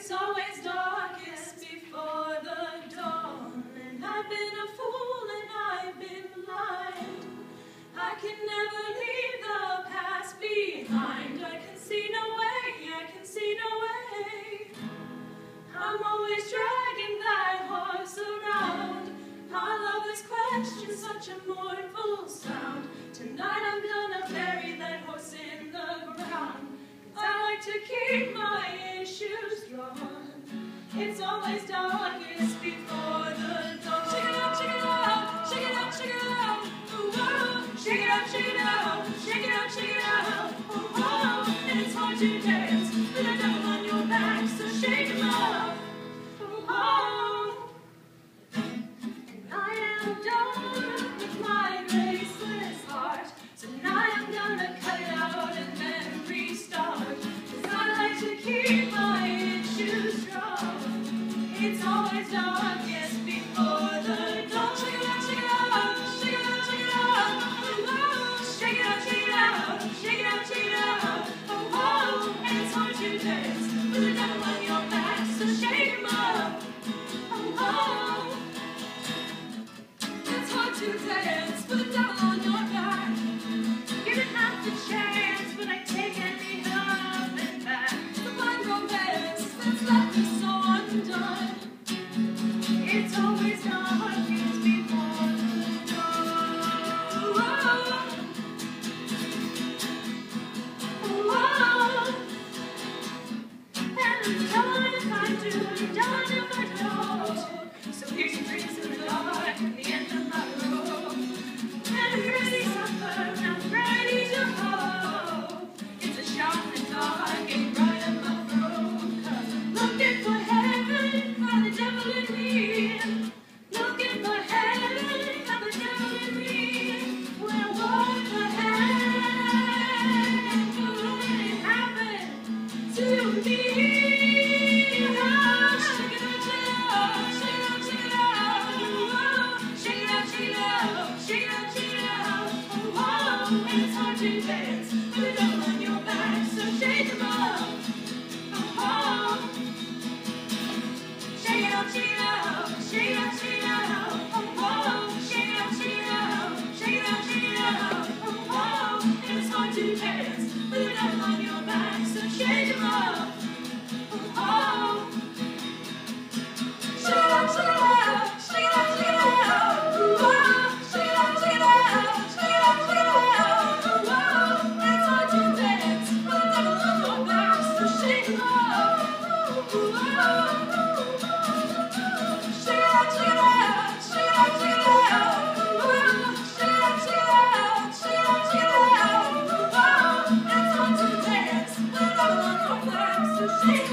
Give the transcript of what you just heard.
It's always darkest before the dawn, and I've been a fool and I've been blind. I can never leave the past behind. I can see no way, I can see no way. I'm always dragging that horse around. Our love is questioned, such a mournful sound. Tonight I'm gonna bury that horse in the ground. I like to keep my issues drawn. It's always darkest before the dawn. Shake it out, shake it out, shake it out, shake it out. Ooh, shake it out, shake it out, shake it out, shake it out. Oh, and it's hard to dance with the devil on your back, so shake him up. Oh, and I am done with my graceless heart. Tonight I'm gonna cut it out and then restart. 'Cause I like to keep my issues strong. It's always darkest before the dawn. Shake it out, shake it out, shake it out, shake it out. Oh, shake it out, shake it out, shake it out, shake it out. Oh, and it's hard to dance with the devil on your back, so shake him up. Oh, it's hard to dance with the devil on your back. Give it half a chance, but I take any up and back. The blind romance that's left me so undone. It's always darkest before the dawn. And I'm done if I do, I'm done if I don't. So here's your dreams in the dark at the end of my road. And I'm ready to suffer, and I'm ready to hope. It's a shot in the dark, getting right up my throat. 'Cause I'm looking for heaven, find the devil in me. Looking for heaven, find the devil in me. When I walk ahead, could it happen to me? Oh, shake it out, shake it out, shake it out, shake it out. Oh, shake it out, shake it out, shake it out, shake it out. Oh, and it's hard to dance with the devil on your back, so shake him up. Oh, shake it out, shake it out, shake it out, shake it out. Oh, shake it out, shake it out, shake it out, shake it out. Oh, and it's hard to dance with the devil on your back, so shake him up. Oh, shake it out, shake it out, shake it out, shake it out. Oh, shake it out, shake it out, shake it out, shake it out. Oh, and it's hard to dance with the devil on your back, so shake him up. Oh, shake it out, shake it out, shake it out, shake it out. Oh, shake it out, shake it out, shake it out, shake it out. Oh, and it's hard to dance with the devil on your back, so shake